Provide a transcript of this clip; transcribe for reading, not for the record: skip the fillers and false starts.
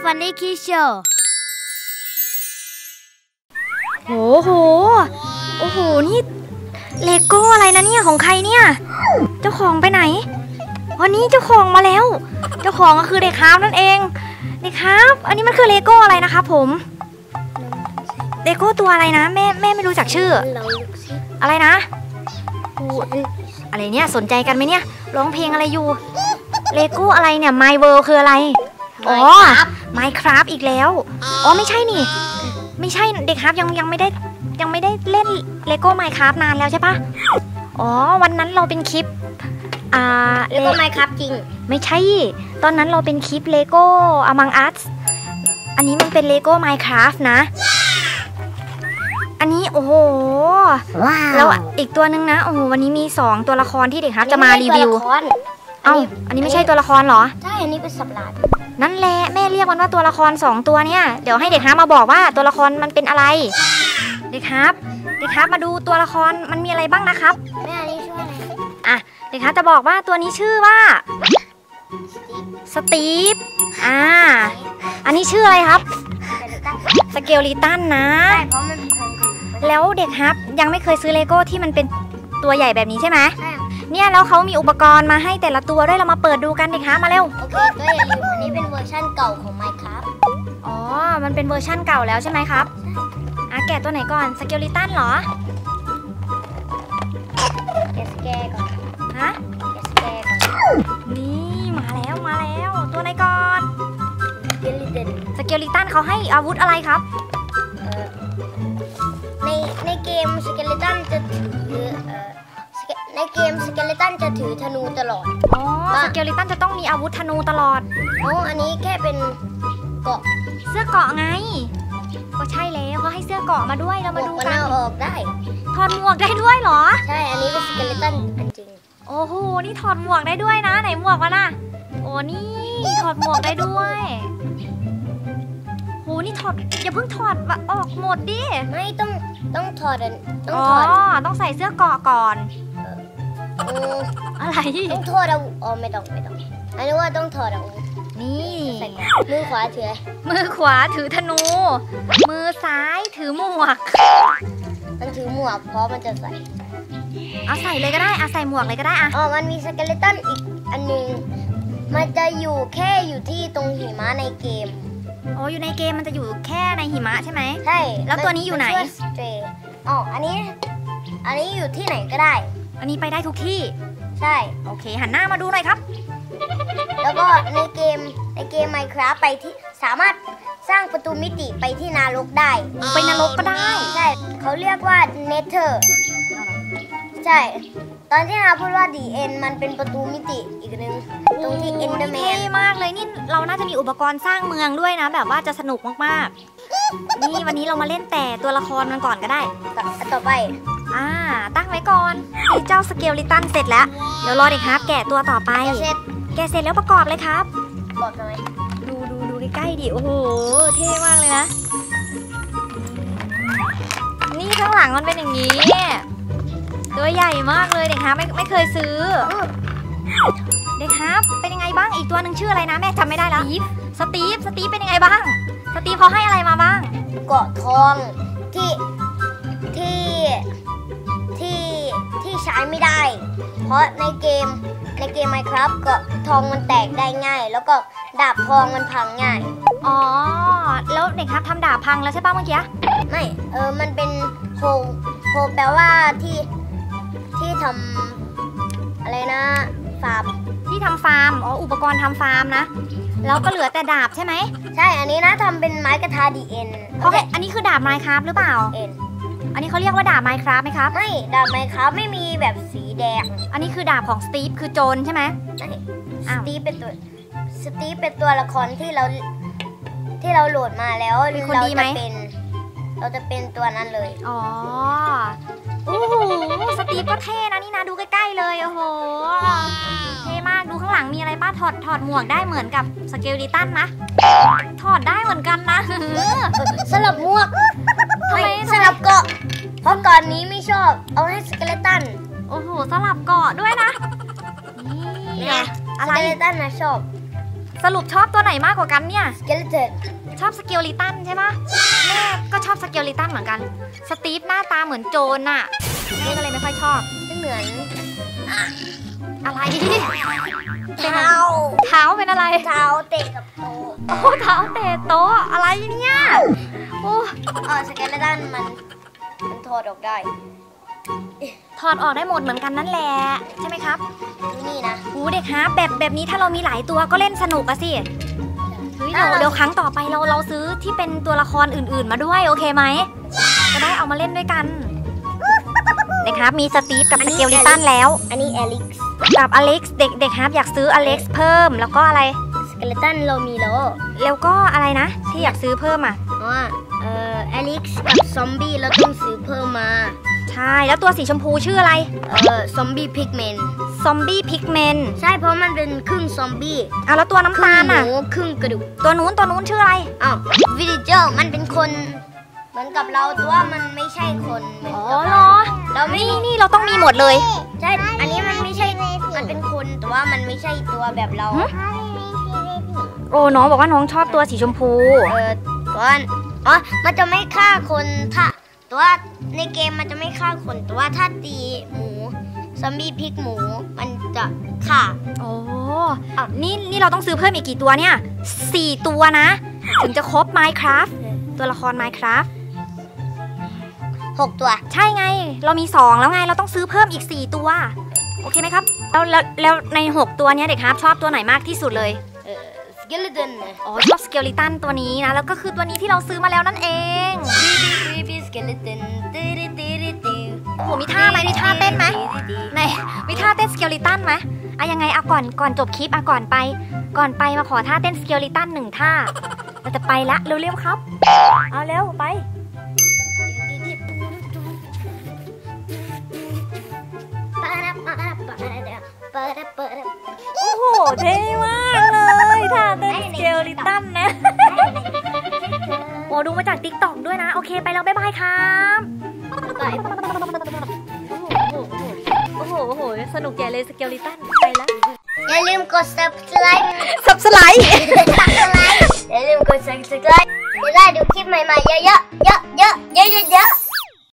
ฟันนี่คิโชโอ้โหนี่เลโก้อะไรนะเนี่ยของใครเนี่ยเจ้าของไปไหนวันนี้เจ้าของมาแล้วเจ้าของก็คือเด็กครับนั่นเองเด็กครับอันนี้มันคือเลโก้อะไรนะครับผมเลโก้ตัวอะไรนะแม่ไม่รู้จักชื่ออะไรนะอะไรเนี่ยสนใจกันไหมเนี่ยร้องเพลงอะไรอยู่เลโก้อะไรเนี่ย My World คืออะไรอ๋อ Minecraft อีกแล้วอ๋อไม่ใช่นี่ไม่ใช่เด็กครับยังไม่ได้เล่นเลโก้ Minecraft นานแล้วใช่ปะอ๋อวันนั้นเราเป็นคลิปเลโก้ Minecraft จริงไม่ใช่ตอนนั้นเราเป็นคลิปเลโก้ Among Us อันนี้มันเป็นเลโก้ Minecraft นะอันนี้โอ้โหว้าวแล้วอีกตัวนึงนะโอ้โหวันนี้มี2ตัวละครที่เด็กครับจะมารีวิวอันนี้ไม่ใช่ตัวละครเหรอใช่อันนี้เป็นสัตว์ประหลาดนั่นแหละแม่เรียกมันว่าตัวละคร2ตัวเนี่ยเดี๋ยวให้เด็กครับมาบอกว่าตัวละครมันเป็นอะไรเด็กครับมาดูตัวละครมันมีอะไรบ้างนะครับแม่อันนี้ชื่ออะไรเด็กครับจะบอกว่าตัวนี้ชื่อว่าสตีฟอันนี้ชื่ออะไรครับสเกลลิตันนะใช่เพราะมันแล้วเด็กครับยังไม่เคยซื้อเลโก้ที่มันเป็นตัวใหญ่แบบนี้ใช่ไหมใช่เนี่ยแล้วเขามีอุปกรณ์มาให้แต่ละตัวด้วยเรามาเปิดดูกันเด็กครับมาเร็วโอเคก็อย่าลืมอันนี้เป็นเวอร์ชั่นเก่าของ Minecraft อ๋อมันเป็นเวอร์ชั่นเก่าแล้วใช่ไหมครับแกะตัวไหนก่อนสเกลลิตันเหรอแกะสแกร์ก่อนฮะแกะสแกร์ก่อนนี่มาแล้วตัวไหนก่อนสเกลลิตันเขาให้อาวุธอะไรครับในเกมสเกลลิตันจะถือในเกมสเกลลิตันจะถือธนูตลอดอ๋อสเกลลิตันจะต้องมีอาวุธธนูตลอดอันนี้แค่เป็นเกาะเสื้อเกาะไงก็ใช่แล้วเขาให้เสื้อเกาะมาด้วยเรามาดูกันเอาออกได้ถอดหมวกได้ด้วยเหรอใช่อันนี้เป็นสเกลลิตันอันจริงโอ้โหนี่ถอดหมวกได้ด้วยนะไหนหมวกมันน่ะโอ้นี่ถอดหมวกได้ด้วยโหนี่ถอดอย่าเพิ่งถอดออกหมดดิไม่ต้องถอดต้องใส่เสื้อเกาะก่อนอะไรต้องถอดไม่ต้องอันนี้ว่าต้องถอดนี่มือขวาถือธนูมือซ้ายถือหมวกมันถือหมวกเพราะมันจะใส่ใส่เลยก็ได้ใส่หมวกเลยก็ได้มันมีสเกเลตันอีกอันนึงมันจะอยู่ที่ตรงหิมะในเกมอยู่ในเกมมันจะอยู่แค่ในหิมะใช่ไหมใช่แล้วตัวนี้อยู่ไหนอันนี้อยู่ที่ไหนก็ได้อันนี้ไปได้ทุกที่ใช่โอเคหันหน้ามาดูหน่อยครับแล้วก็ในเกมMinecraft ไปที่สามารถสร้างประตูมิติไปที่นรกได้ไปนรกก็ได้ใช่เขาเรียกว่า Nether ใช่ตอนที่นาพูดว่า The End มันเป็นประตูมิติอีกนึงตรงที่ Enderman เท่มากเลยนี่เราน่าจะมีอุปกรณ์สร้างเมืองด้วยนะแบบว่าจะสนุกมากๆนี่วันนี้เรามาเล่นแต่ตัวละครมันก่อนก็ได้ต่อไปตั้งไว้ก่อนเจ้าสเกลลิตันเสร็จแล้วเดี๋ยวรอเด็กครับแกะตัวต่อไปแกะเสร็จแล้วประกอบเลยครับบอกหน่อยดูใกล้ๆดิโอ้โหเท่มากเลยนะนี่ข้างหลังมันเป็นอย่างนี้ตัวใหญ่มากเลยเด็กครับไม่เคยซื้อเด็กครับเป็นยังไงบ้างอีกตัวหนึ่งชื่ออะไรนะแม่จำไม่ได้แล้วสตีฟเป็นยังไงบ้างสตีฟเขาให้อะไรมาบ้างเกาะทองที่ใช้ไม่ได้เพราะในเกมMinecraft เกาะทองมันแตกได้ง่ายแล้วก็ดาบทองมันพังง่ายแล้วเด็กครับทำดาบพังแล้วใช่ป่ะเมื่อกี้ไม่มันเป็นโฮแปลว่าที่ทำอะไรนะฟาร์มที่ทำฟาร์มอุปกรณ์ทำฟาร์มนะแล้วก็เหลือแต่ดาบใช่ไหมใช่อันนี้นะทำเป็นไม้กระทะดีเอ็นอันนี้คือดาบ Minecraft หรือเปล่าอันนี้เขาเรียกว่าดาบ Minecraft ไหมครับไม่ดาบ Minecraft ไม่มีแบบสีแดงอันนี้คือดาบของสตีฟคือโจรใช่ไหมใช่สตีฟเป็นตัวละครที่เราโหลดมาแล้วเราจะเป็นตัวนั้นเลยโอ้โหสตีฟก็เท่นะนี่นะดูใกล้ๆเลยโอ้โหเท่มากดูข้างหลังมีอะไรป้าถอดหมวกได้เหมือนกับสเกลลิตันนะถอดได้เหมือนกันนะสลับหมวกสลับเกาะเพราะก่อนนี้ไม่ชอบเอาให้สเกเลตันโอ้โหสลับเกาะด้วยนะนี่สเกเลตันนะชอบสรุปชอบตัวไหนมากกว่ากันเนี่ยสเกเลตันชอบสเกลิตันใช่ปะแม่ก็ชอบสเกลิตันเหมือนกันสตีฟหน้าตาเหมือนโจรน่ะแม่ก็เลยไม่ค่อยชอบไม่เหมือนอะไรเท้าเท้าเป็นอะไรเท้าเตะกับโต๊ะโอ้เท้าเตะโต๊ะอะไรเนี่ยโอ้สเกเลตันมันถอดออกได้ถอดออกได้หมดเหมือนกันนั่นแหละใช่ไหมครับนี่นะอู้เด็กฮะแบบนี้ถ้าเรามีหลายตัวก็เล่นสนุกอะสิเฮ้ยเดี๋ยวครั้งต่อไปเราซื้อที่เป็นตัวละครอื่นๆมาด้วยโอเคไหมจะได้เอามาเล่นด้วยกันนะครับมีสตีฟกับสเกลิตันแล้วอันนี้อเล็กซ์กับอเล็กซ์เด็กครับอยากซื้ออเล็กซ์เพิ่มแล้วก็อะไรสเกเลตันเรามีแล้วแล้วก็อะไรนะที่อยากซื้อเพิ่มอ่ะอเล็กซ์กับซอมบี้เราต้องซื้อเพิ่มมาใช่แล้วตัวสีชมพูชื่ออะไรซอมบี้พิกเมนซอมบี้พิกเมนใช่เพราะมันเป็นครึ่งซอมบี้อ่ะแล้วตัวน้ำตาลหอ่ะมูครึ่งกระดูกตัวนู้นชื่ออะไรวิลเลเจอร์มันเป็นคนเหมือนกับเราแต่ว่ามันไม่ใช่คนเหมือนอ๋อกับเหรเราอเราไม่นี่เราต้องมีหมดเลยใช่อันนี้มันไม่ใช่มันเป็นคนแต่ว่ามันไม่ใช่ตัวแบบเราโอ้น้องบอกว่าน้องชอบตัวสีชมพูตัวมันจะไม่ฆ่าคนถ้าตัวในเกมมันจะไม่ฆ่าคนแต่ว่าถ้าตีหมูซอมบี้พริกหมูมันจะฆ่าโอ้นี่เราต้องซื้อเพิ่มอีกกี่ตัวเนี่ย4ตัวนะ ถึงจะครบ Minecraft ตัวละคร Minecraft 6 ตัวใช่ไง เรามี2แล้วไง เราต้องซื้อเพิ่มอีก4ตัว โอเคไหมครับ แล้วใน6ตัวเนี้ยเด็กครับชอบตัวไหนมากที่สุดเลยสเกเลตันอ๋อชอบสเกลิตันตัวนี้นะ แล้วก็คือตัวนี้ที่เราซื้อมาแล้วนั่นเองสเกเลตันโอ้โหมีท่าไหมมีท่าเต้นไหมไหนมีท่าเต้นสเกลิตันไหมอะยังไงเอาก่อนจบคลิปก่อนไปมาขอท่าเต้นสเกลิตัน1ท่าเราจะไปละเร็วๆครับเอาเร็วไปโอ้โหเท่มากเลยท่าเต้นสเกลิตันนะโอ้ดูมาจาก TikTok ด้วยนะโอเคไปแล้วบ๊ายบายครับโอ้โหสนุกใหญ่เลยสเกลิตันไปแล้วอย่าลืมกด subscribe subscribe อย่าลืมกด subscribe จะได้ดูคลิปใหม่ๆเยอะๆ